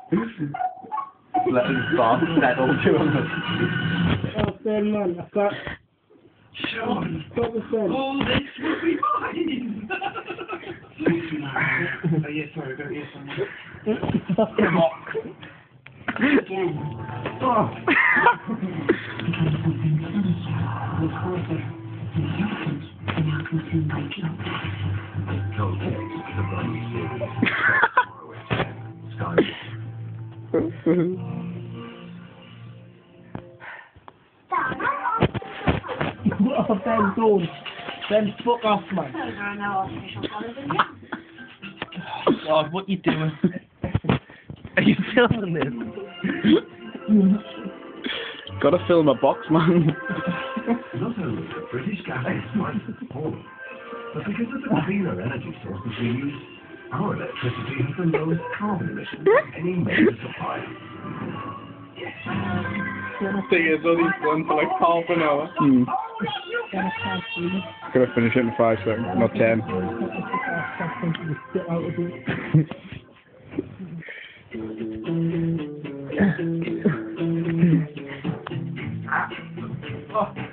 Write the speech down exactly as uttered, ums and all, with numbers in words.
Let him start settle to him. Oh, Ben, man, I've got... Sean, Got the Ben. all this will be mine! Oh, yeah, sorry, I got here somewhere. Oh. Oh, Ben, don't. Ben, fuck off, man. God, what you doing? Are you filming this? Gotta film a box, man. Not only the British gas prices falling, but because of the cleaner energy sources we use, our electricity has the lowest carbon emissions of any major supplier. Yes. Thing is, all these ones for like half an hour. Hmm. Gotta finish it in five seconds, not ten. Oh.